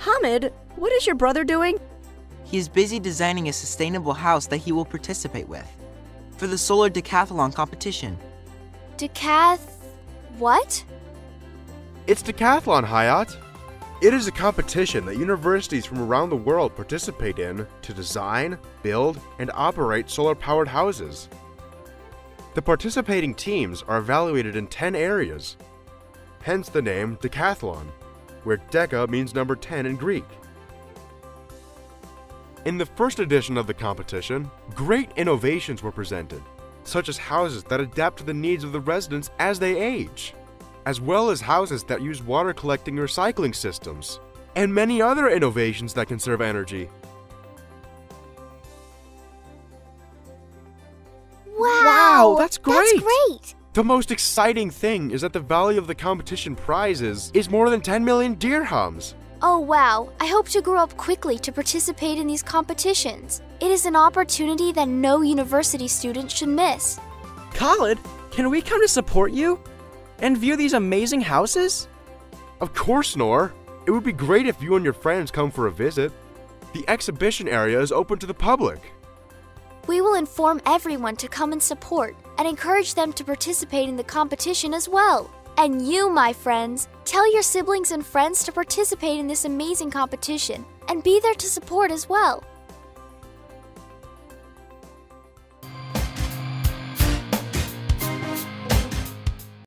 Hamid, what is your brother doing? He is busy designing a sustainable house that he will participate with for the Solar Decathlon competition. What? It's Decathlon, Hayat. It is a competition that universities from around the world participate in to design, build, and operate solar-powered houses. The participating teams are evaluated in 10 areas, hence the name Decathlon, where Deca means number 10 in Greek. In the first edition of the competition, great innovations were presented, such as houses that adapt to the needs of the residents as they age, as well as houses that use water collecting and recycling systems, and many other innovations that conserve energy. Wow, that's great! That's great! The most exciting thing is that the value of the competition prizes is more than 10 million dirhams. Oh wow, I hope to grow up quickly to participate in these competitions. It is an opportunity that no university student should miss. Khalid, can we come to support you and view these amazing houses? Of course, Noor. It would be great if you and your friends come for a visit. The exhibition area is open to the public. We will inform everyone to come and support and encourage them to participate in the competition as well. And you, my friends, tell your siblings and friends to participate in this amazing competition and be there to support as well.